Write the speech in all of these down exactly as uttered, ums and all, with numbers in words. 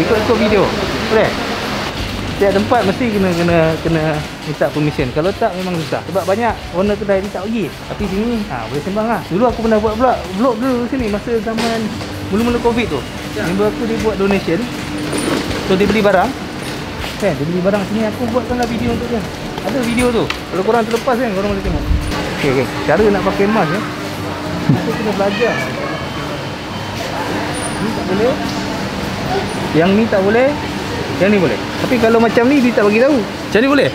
Ikut-ikut video. Boleh? Setiap tempat mesti kena kena kena minta permission. Kalau tak memang susah. Sebab banyak owner kedai ni tak bagi. Tapi sini ha, boleh sembang lah. Dulu aku pernah buat vlog, vlog dulu sini masa zaman mula-mula Covid tu. Ya. Member aku dia buat donation. So dia beli barang. Kan, dia beli barang sini, aku buatkanlah video untuk dia. Ada video tu. Kalau korang terlepas kan, korang boleh tengok. Okey, okey. Cara nak pakai mask ya. Kita kena belajar. Ni tak boleh. Yang ni tak boleh. Yang ni boleh. Tapi kalau macam ni dia tak bagi tahu. Macam ni boleh?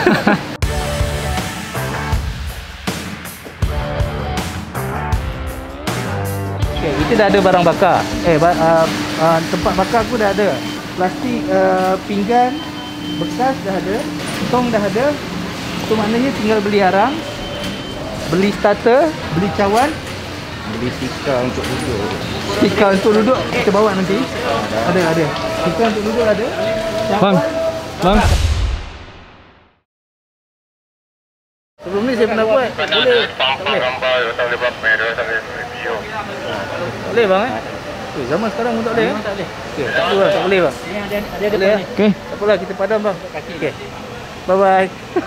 Okey, kita dah ada barang bakar. Eh, ba uh, uh, tempat bakar aku dah ada. Plastik uh, pinggan bekas dah ada. Tong dah ada. So maknanya tinggal beli arang, beli starter, beli cawan, beli tikar untuk duduk. Tikar untuk duduk kita bawa nanti. Ada ada. Tikar untuk duduk ada. Bang. Bang. Sebelum ni saya pernah buat. Boleh. Tak boleh. Boleh bang eh? Eh, zaman sekarang pun tak boleh eh? Tak boleh. Okey, tak boleh bang, tak boleh bang. Ini ada ada ada boleh. Okey. Tak apalah kita padam bang. Okey. Bye bye.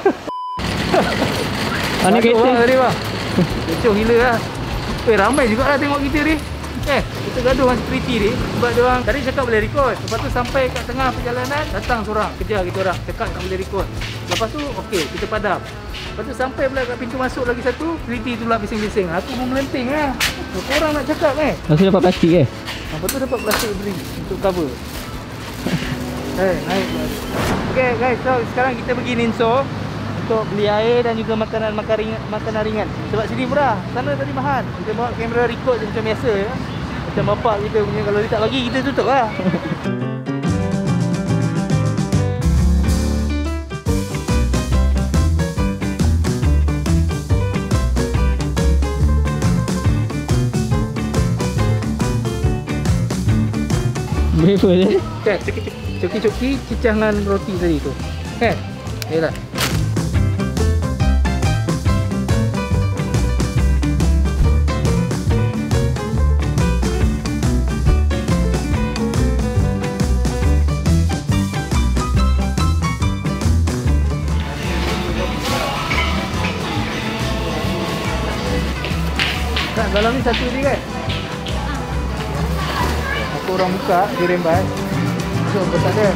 Mana kereta tadi bang? Kecoh gila lah. Eh, ramai juga lah tengok kita ni. Eh, kita gaduh dengan security ni sebab dia orang tadi cakap boleh record. Lepas tu sampai kat tengah perjalanan datang seorang kejar kita orang. Cakap tak boleh record. Lepas tu okey, kita padam. Lepas tu sampai pula kat pintu masuk lagi satu, security tu pula bising-bising. Aku pun melenting lah. Korang nak cakap eh. Masih dapat plastik eh? Lepas tu dapat plastik beri untuk cover. Eh, naik. Okey guys, so sekarang kita pergi Ninso untuk beli air dan juga makanan makan ringan, makanan ringan. Sebab sini murah, sana tadi mahal. Kita bawa kamera record je macam biasa ya. Macam bapak kita punya, kalau dia tak bagi kita tutup lah. Berapa je? Kan, coki-coki cicah dengan roti tadi tu. Kan? Yalah. Kak, dalam ni satu ni kan? Aku orang buka, dia rembat. So, apa tak ada?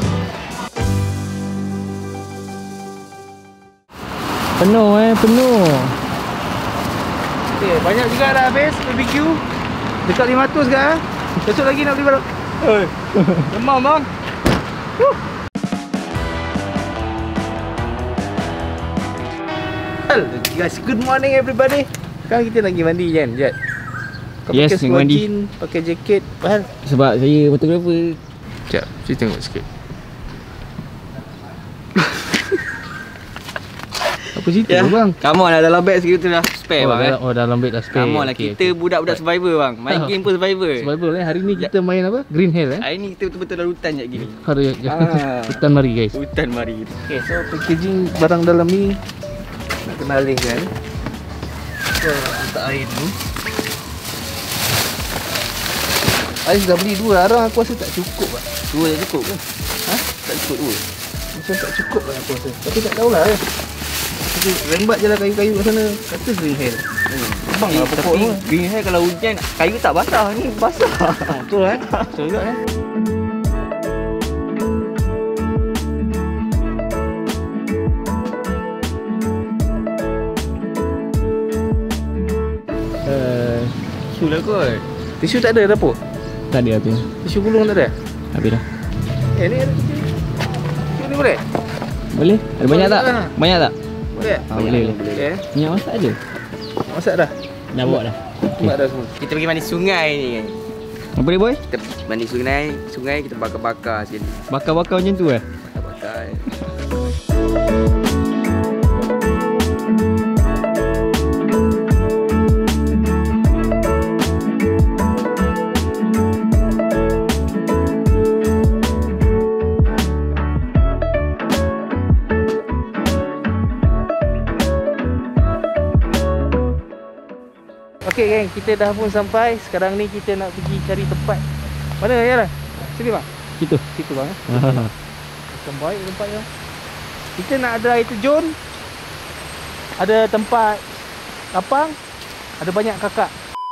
Penuh eh, penuh. Okay, banyak juga dah habis B B Q. Dekat lima ratus kan? Besok lagi nak beli barang. Oi. Demam bang. Huh. Guys, good morning everybody. Sekarang kita nak pergi mandi kan, Jad? Kau yes, pakai seluar mandi. jean, pakai jaket, Fahal? Sebab saya fotografer. Sekejap, saya tengok sikit. Apa cerita Ya. bang? Come on lah, dalam bag segitu dah spare Oh, bang dalam, eh. oh dalam beg dah spare. Come on lah, Okay, kita okay. budak-budak survivor bang. Main game pun survivor. Survival eh, hari ni kita main apa? Green Hill eh? Hari ni kita betul-betul dalam hutan je gini. Hari Ah. hutan mari guys. Hutan mari. Okay, so packaging barang dalam ni nak kena alihkan. So, letak air dulu. Ais dah beli dua arang, aku rasa tak cukup lah. Dua tak cukup ke? Ha? Tak cukup dua. Macam tak cukup lah aku rasa. Tapi tak tahulah eh. Tapi rembat je lah kayu-kayu kat sana. Kata Green Hill. Hmm. Bang lah pokok Tapi tu. green hair kalau hujan, kayu tak basah, ni basah. Betul kan? Betul juga kan? Uh, Tisu lah kot. Tisu tak ada dapur? tak ada apa. Tisu gulung tak ada? Habis dah. Eh ni ada tisu. Tisu ni boleh? Boleh? Ada banyak tak? tak? Banyak tak? Boleh? Ah, boleh, boleh. Boleh eh? Minyak masak ada? Masak dah? Dah bawa dah. Mak dah semua. Kita pergi mandi sungai ni kan. Apa dia boy? Kita mandi sungai, sungai kita bakar-bakar sekali. Bakar-bakar macam tu eh? Bakar-bakar. Okey geng, kita dah pun sampai. Sekarang ni kita nak pergi cari tempat. Mana ya lah? Sini bang. Situ. Situ bang. Eh. Ah. Macam baik tempatnya. Kita nak ada air terjun. Ada tempat lapang. Ada banyak kakak.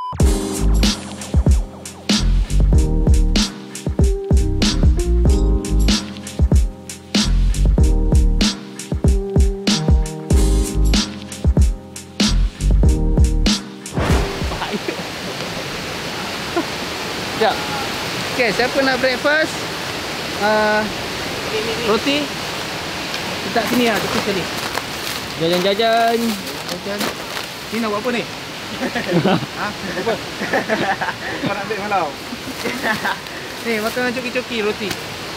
Sekejap. Okay, siapa nak breakfast? Uh, roti? Letak sini lah, tepi sekali. Jajan-jajan. Jajan. Ni nak buat apa ni? Ha? Apa? Kau nak ambil malau? Ni, makan coki-coki roti.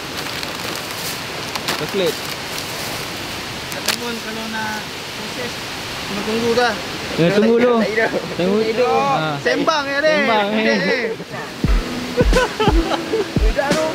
Coklat. Ataupun kalau nak proses, kena tunggu dah. Kena tunggu dulu. Tak hidup. Tunggu hidup. Ha. Sembang ya ni. Sembang, eh. ni. Tidak tu.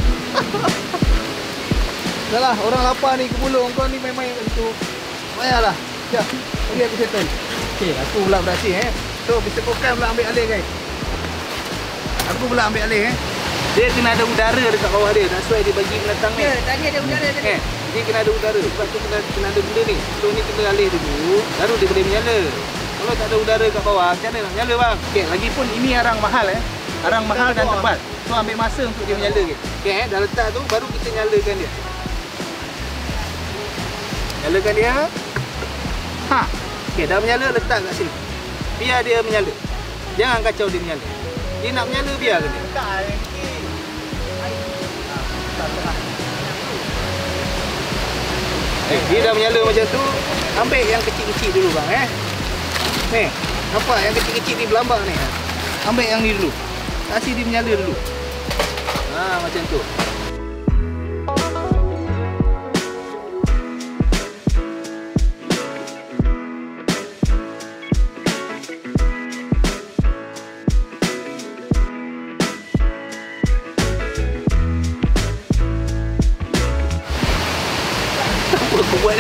Dah lah, orang lapar ni ke Bulung. Kau ni main-main kat situ. Payahlah. Sekejap, bagi aku settle. Okay, aku pula beraksi eh. So, mister Pokan pula ambil alih guys. Aku pula ambil alih eh. Dia kena ada udara dekat bawah dia. That's why dia bagi penatang ni. Ya, tadi ada udara tadi. Eh, dia kena ada udara. Sebab tu kena, kena ada benda ni. So, ni kena alih dulu. Baru dia boleh menyala. Kalau tak ada udara kat bawah, macam mana nak menyala bang? Okay, lagipun ini arang mahal eh. Arang mahal dan tebal. So, ambil masa untuk dia menyala ke. Okay, eh, dah letak tu, baru kita nyalakan dia. Nyalakan dia. Ha. Okay, dah menyala, letak kat sini. Biar dia menyala. Jangan kacau dia menyala. Dia nak menyala, biarkan dia. Eh, dia dah menyala macam tu. Ambil yang kecil-kecil dulu bang eh. Ni, nampak yang kecil-kecil ni berlambak ni. Ambil yang ni dulu. Kasih dia menyala dulu. Ha, macam tu. Apa kau buat ni?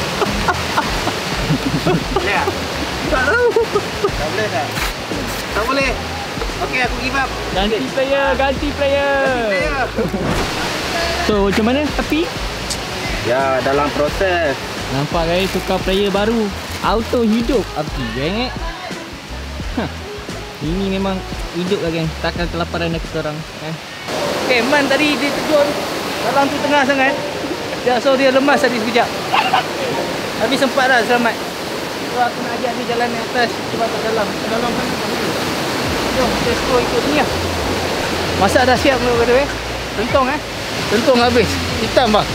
Ya. Tak tahu. Tak boleh tak? Tak boleh. Okey, aku give up. Ganti player, ganti player. Player. So, macam mana api? Ya, dalam proses. Nampak guys, tukar player baru. Auto hidup api, geng eh. Hah. Ini memang hidup lah geng. Takkan kelaparan dah kita orang eh. Okay, Man tadi dia terjun dalam tu tengah sangat. Ya, so dia lemas tadi sekejap. Tapi sempat dah selamat. So aku nak ajak dia jalan di atas. Cuba kat dalam. Kat dalam mana tak boleh. Jom, kita explore ikut ni lah. Masak dah siap dulu pada weh. Tentong eh. Tentong habis. Hitam bang.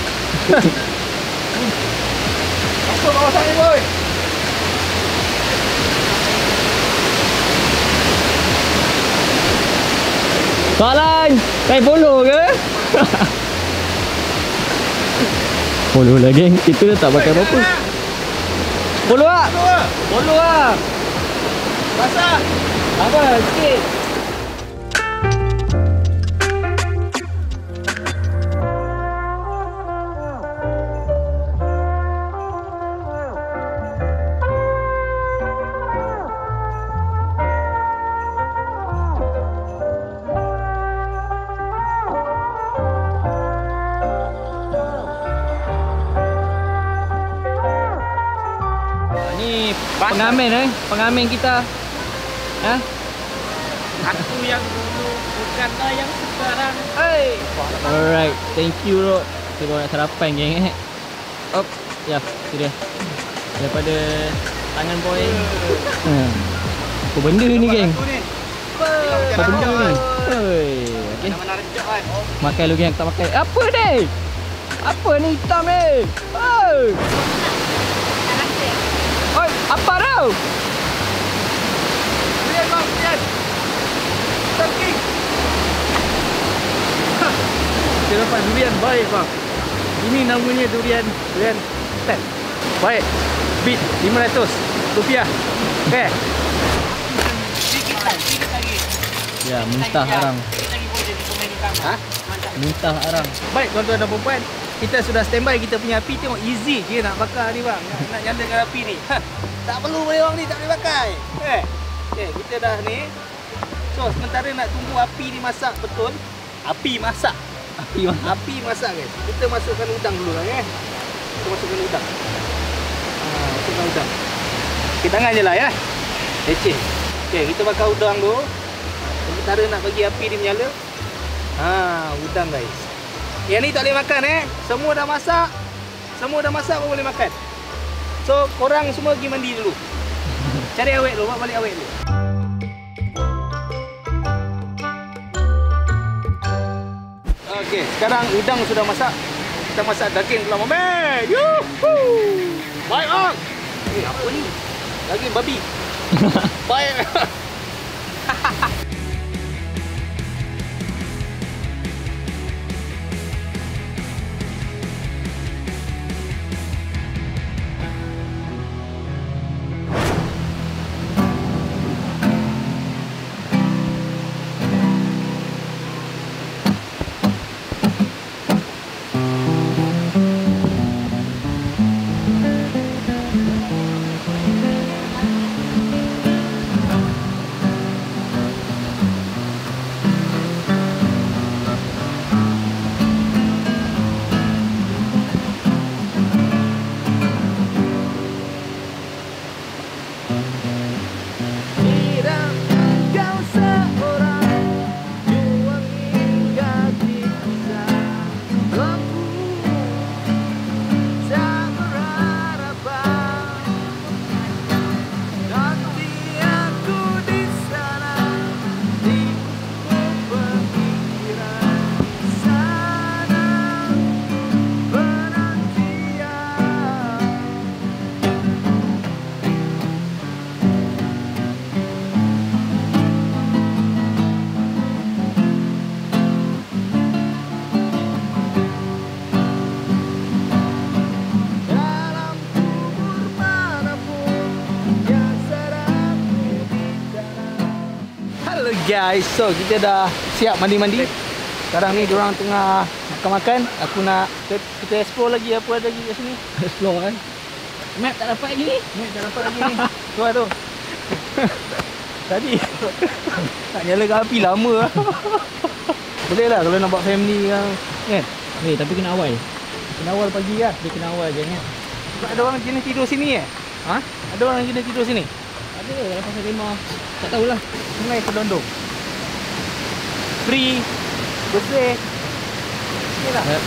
Masuk bawah sana boy. Soalan, saya follow ke? Follow lah geng, kita dah tak pakai apa-apa. Follow lah. Follow lah. Basah. Apa, sikit. Ni pengamen eh, pengamen kita. Ha? Aku yang dulu, bukanlah yang sekarang. Hey. Alright, thank you Rod. Kita bawa nak sarapan geng eh. Op, ya, tu dia. Daripada tangan boy. Hmm. Apa benda ni geng? Apa benda ni? Oi, okey. Makan lu geng, tak makan. Apa ni? Apa ni hitam ni? Oi. Oi, apa tau? Lihat bang, lihat. Talking. Kita dapat durian baik bang. Ini namanya durian durian stand. Baik. Bit lima ratus rupiah. Okey. Sikit lagi, sikit lagi. Ya, muntah arang. Sikit lagi boleh jadi komen di kamera. Ha? Muntah arang. Baik tuan-tuan dan puan, kita sudah standby kita punya api. Tengok easy je nak bakar ni bang. Nak, nak nyalakan api ni. Ha, tak perlu boleh bang ni, tak boleh pakai. Eh. Okey, kita dah ni. So sementara nak tunggu api ni masak betul. Api masak. Api masak. Api masak guys. Kita masukkan udang dulu lah eh. Kita masukkan udang. Ha, masukkan udang. Okey, tangan je lah ya. Leceh. Okey, kita bakar udang dulu. Sementara nak bagi api dia menyala. Ha, udang guys. Yang ni tak boleh makan eh. Semua dah masak. Semua dah masak pun boleh makan. So, korang semua pergi mandi dulu. Cari awet dulu, bawa balik awet dulu. Okey, sekarang udang sudah masak. Kita masak daging pula, Momen. Yuhuu. Baik on. Eh, apa ni? Daging babi. Baik. Guys, so kita dah siap mandi-mandi. Sekarang ni diorang tengah makan-makan. Aku nak kita, kita explore lagi apa ada lagi kat sini. Explore kan. Map tak dapat lagi ni. Map tak dapat lagi ni. Tu lah tu. Tadi tak nyalakan api lama lah. Boleh lah kalau nak buat family kan. Kan? Eh, tapi kena awal. Kena awal pagi lah. Dia kena awal je kan. Sebab ada orang jenis tidur sini eh? Ha? Ada orang jenis tidur sini? Ada dalam pasal tema. Tak tahulah. Sungai Kedondong. Free, bersih. Okey lah. Ya.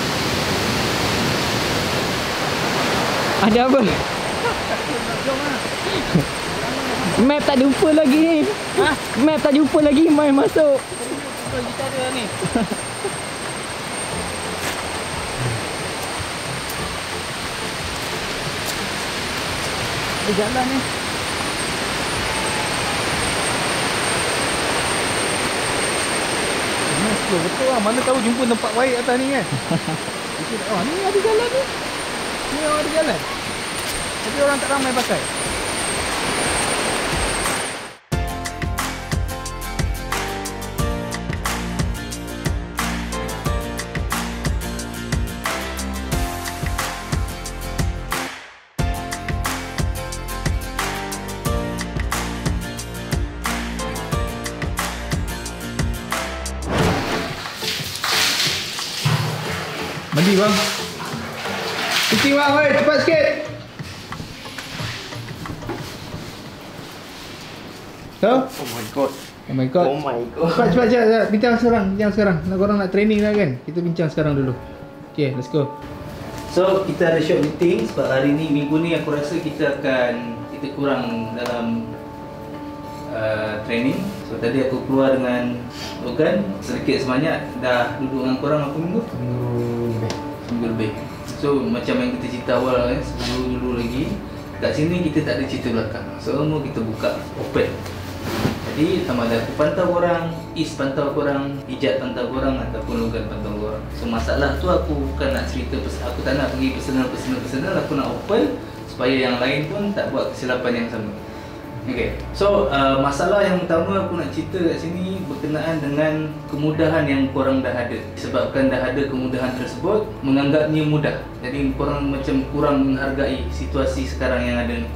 Ada apa? Jom lah. Map tak jumpa lagi ni. Ha? Map tak jumpa lagi, main masuk. Betul kita ada ni. Ada jalan ni. Betul lah, mana tahu jumpa tempat baik atas ni kan. Oh, ni ada jalan ni. Ni orang ada jalan. Tapi orang tak ramai pakai. Mandi bang. Kucing bang, oi, cepat sikit. So? Oh my god. Oh my god. Oh my god. Cepat, cepat, cepat, cepat. Bincang sekarang, bincang sekarang. Nak korang nak training lah kan? Kita bincang sekarang dulu. Okay, let's go. So, kita ada short meeting sebab hari ni, minggu ni aku rasa kita akan, kita kurang dalam uh, training. So, tadi aku keluar dengan Logan, sedikit sebanyak dah duduk dengan korang apa minggu? Minggu lebih. Minggu lebih. So, macam yang kita cerita awal kan, sebelum dulu lagi, kat sini kita tak ada cerita belakang. So, semua kita buka open. Jadi sama ada aku pantau korang, Is pantau korang, Ijat pantau korang ataupun Logan pantau korang. So masalah tu aku bukan nak cerita, aku tak nak pergi personal-personal-personal, aku nak open supaya yang lain pun tak buat kesilapan yang sama. Okay, so uh, masalah yang utama aku nak cerita kat sini berkenaan dengan kemudahan yang korang dah ada. Sebabkan dah ada kemudahan tersebut, menganggapnya mudah. Jadi korang macam kurang menghargai situasi sekarang yang ada ni.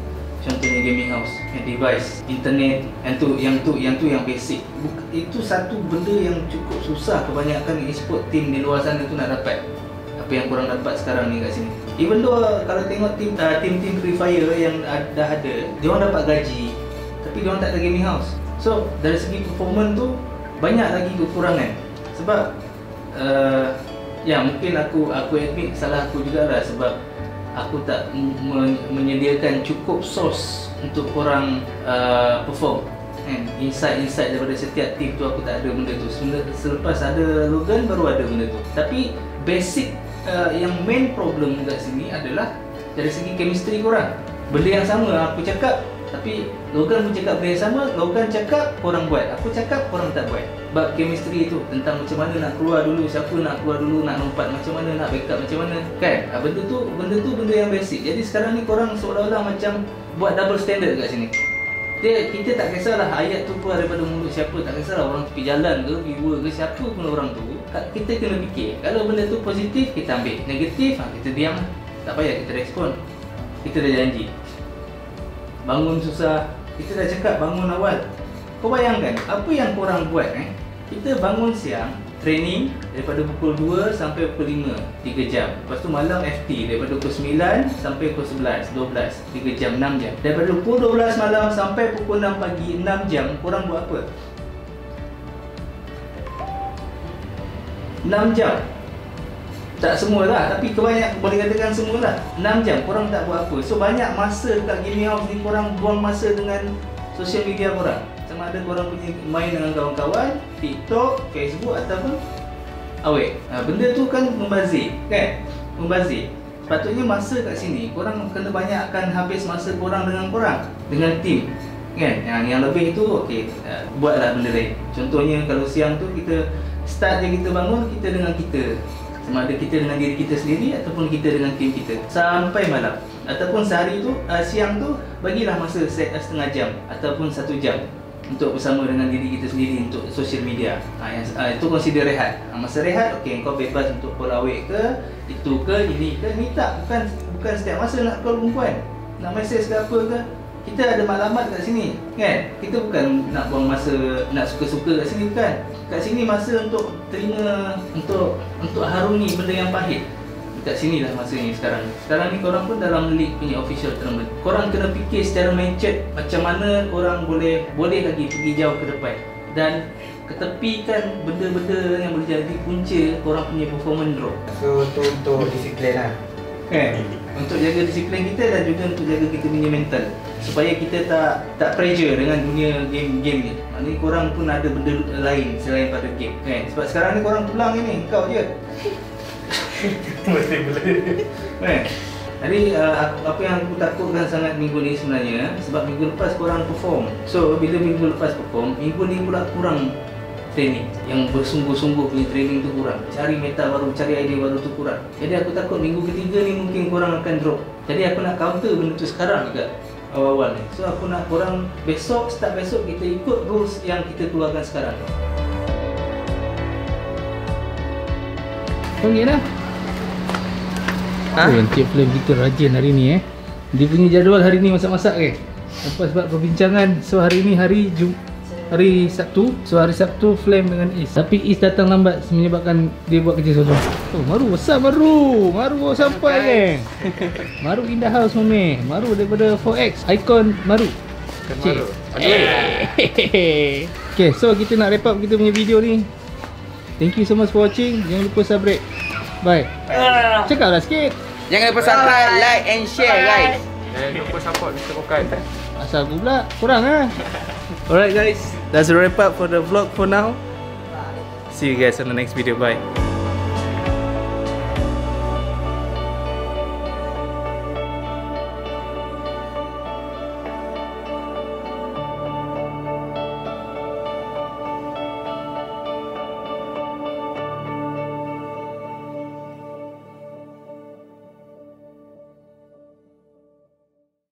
Contohnya gaming house, device, internet, yang tu, yang tu, yang tu yang basic. Buk, itu satu benda yang cukup susah kebanyakan e-sport team di luar sana tu nak dapat. Apa yang korang dapat sekarang ni kat sini. Even though kalau tengok tim uh, tim-tim Free Fire yang uh, dah ada, dia orang dapat gaji, tapi dia orang tak ada gaming house. So dari segi performance tu banyak lagi kekurangan. Sebab uh, ya mungkin aku aku admit salah aku jugalah, sebab aku tak men menyediakan cukup source untuk korang uh, perform. Kan? Insight-insight daripada setiap team tu aku tak ada benda tu. Selepas ada Logan baru ada benda tu. Tapi basic uh, yang main problem kat sini adalah dari segi chemistry korang. Benda yang sama aku cakap, tapi Logan pun cakap benda yang sama. Logan cakap korang buat, aku cakap korang tak buat. Bab chemistry tu, tentang macam mana nak keluar dulu, siapa nak keluar dulu, nak lompat macam mana, nak backup macam mana, kan? Ha, benda tu, benda tu benda yang basic. Jadi sekarang ni korang seolah-olah macam buat double standard kat sini. Dia, kita tak kisahlah ayat tu keluar daripada mulut siapa, tak kisahlah orang tepi jalan ke, viewer ke, siapa pun orang tu. Kita kena fikir, kalau benda tu positif, kita ambil. Negatif, ha, kita diam. Tak payah kita respon. Kita dah janji. Bangun susah, kita dah cakap bangun awal. Kau bayangkan, apa yang korang buat eh? Kita bangun siang, training daripada pukul dua sampai pukul lima, tiga jam. Lepas tu malam F T daripada pukul sembilan sampai pukul sebelas, dua belas, tiga jam, enam jam. Daripada pukul dua belas malam sampai pukul enam pagi, enam jam, korang buat apa? enam jam. Tak semualah, tapi kebanyakan boleh katakan semualah. enam jam korang tak buat apa. So banyak masa dekat gaming house ni korang buang masa dengan social media korang. Sama ada korang punya main dengan kawan-kawan, TikTok, Facebook ataupun awet. Ha, benda tu kan membazir, kan? Membazir. Sepatutnya masa kat sini korang kena banyakkan habis masa korang dengan korang, dengan tim, kan? Yang yang lebih tu okey, uh, buatlah benda lain. Contohnya kalau siang tu kita start je kita bangun, kita dengan kita. Sama ada kita dengan diri kita sendiri ataupun kita dengan tim kita sampai malam. Ataupun sehari tu, uh, siang tu bagilah masa set uh, setengah jam ataupun satu jam untuk bersama dengan diri kita sendiri untuk social media. Ha, yang, uh, itu consider rehat. Ha, masa rehat, okey, kau bebas untuk call awet ke, itu ke, ini ke, ni tak. Bukan bukan setiap masa nak call perempuan, nak message ke apa ke. Kita ada maklumat kat sini, kan? Kita bukan nak buang masa, nak suka-suka kat sini, kan? Kat sini masa untuk terima, untuk untuk harungi benda yang pahit. Kat sini lah masanya sekarang. Sekarang ni korang pun dalam league punya official tournament. Korang kena fikir secara matured macam mana korang boleh boleh lagi pergi jauh ke depan dan ketepikan benda-benda yang boleh jadi punca korang punya performance drop. So tu untuk disiplin lah. Kan? Untuk jaga disiplin kita dan juga untuk jaga kita punya mental supaya kita tak tak pressure dengan dunia game-game ni. Maknanya korang pun ada benda lain selain pada game, kan? Sebab sekarang ni korang tulang ni, kau je. Mesti boleh. Kan? Jadi uh, apa yang aku takutkan sangat minggu ni sebenarnya, sebab minggu lepas korang perform. So bila minggu lepas perform, minggu ni pula kurang training. Yang bersungguh-sungguh punya training tu kurang. Cari meta baru, cari idea baru tu kurang. Jadi aku takut minggu ketiga ni mungkin korang akan drop. Jadi aku nak counter benda tu sekarang juga, awal-awal ni. So aku nak korang besok, start besok kita ikut rules yang kita keluarkan sekarang. Okey dah. Ha? Oh, Encik Flame kita rajin hari ni eh. Dia punya jadual hari ni masak-masak ke? Apa sebab perbincangan. So hari ni hari Jum hari Sabtu. So hari Sabtu Flame dengan Is. Tapi Is datang lambat menyebabkan dia buat kerja seorang. Oh, Maru besar Maru. Maru baru sampai ke. Maru in the house mami. Maru daripada four X Icon Maru. Cik. Okay, so kita nak wrap up kita punya video ni. Thank you so much for watching. Jangan lupa subscribe. Bye. Cakaplah sikit. Jangan lupa subscribe, like and share guys. Jangan lupa support Mister Kokai. Asal aku pula kurang ah. Alright guys, that's a wrap up for the vlog for now. See you guys on the next video. Bye.